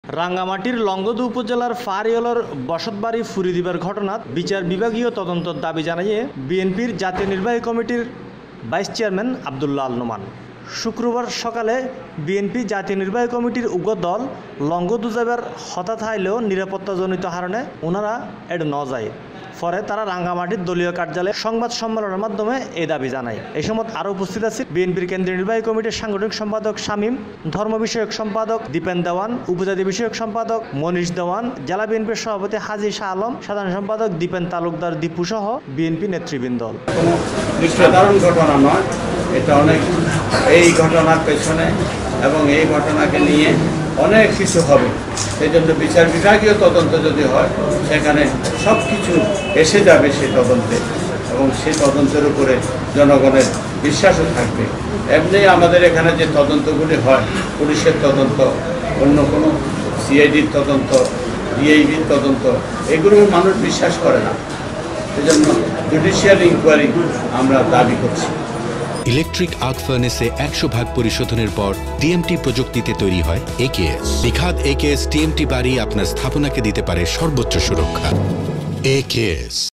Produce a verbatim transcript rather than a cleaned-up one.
রাঙ্গামাটির লংগদু উপজেলার ফারিয়লর বসতবাড়ি ফুরি দিবার ঘটনাত বিচার বিভাগীয় তদন্তর দাবি জানিয়ে বিএনপির জাতীয় নির্বাহী কমিটির ভাইস চেয়ারম্যান আব্দুল্লাহ আল নোমান। শুক্রবার সকালে বিএনপি জাতীয় নির্বাহী কমিটির উগ্র দল লংগদু যাবার হঠাৎ হাইলেও নিরাপত্তাজনিত কারণে ওনারা এড ন যায়। পরে তারা রাঙ্গামাটির দলীয় কার্যালয়ে সংবাদ সম্মেলনের মাধ্যমে এই দাবি জানায়। এই সময় আরও উপস্থিত আছে বিএনপির কেন্দ্রীয় নির্বাহী কমিটির সাংগঠনিক সম্পাদক শামীম, ধর্ম বিষয়ক সম্পাদক দীপেন দেওয়ান, উপজাতি বিষয়ক সম্পাদক মনীষ দেওয়ান, জেলা বিএনপির সভাপতি হাজী শাহ আলম, সাধারণ সম্পাদক দীপেন তালুকদার দীপু সহ বিএনপি নেতৃবৃন্দ। সাধারণ ঘটনা নয়, এটা অনেক এই ঘটনার পেছনে এবং এই ঘটনাকে নিয়ে অনেক কিছু হবে। সেই জন্য বিচার বিভাগীয় তদন্ত যদি হয় সেখানে সব কিছু এসে যাবে সেই তদন্তে, এবং সেই তদন্তের উপরে জনগণের বিশ্বাসও থাকবে। এমনি আমাদের এখানে যে তদন্তগুলি হয়, পুলিশের তদন্ত, অন্য কোনো সিআইডির তদন্ত, ডিআইবির তদন্ত, এগুলো মানুষ বিশ্বাস করে না। সেজন্য জুডিশিয়াল ইনকোয়ারি আমরা দাবি করছি। ইলেকট্রিক আর্ক ফার্নেসে একশো ভাগ পরিশোধনের পর টিএমটি প্রযুক্তিতে তৈরি হয় একেএস। নিখাদ একেএস টিএমটি বাড়ি আপনার স্থাপনাকে দিতে পারে সর্বোচ্চ সুরক্ষা। একেএস।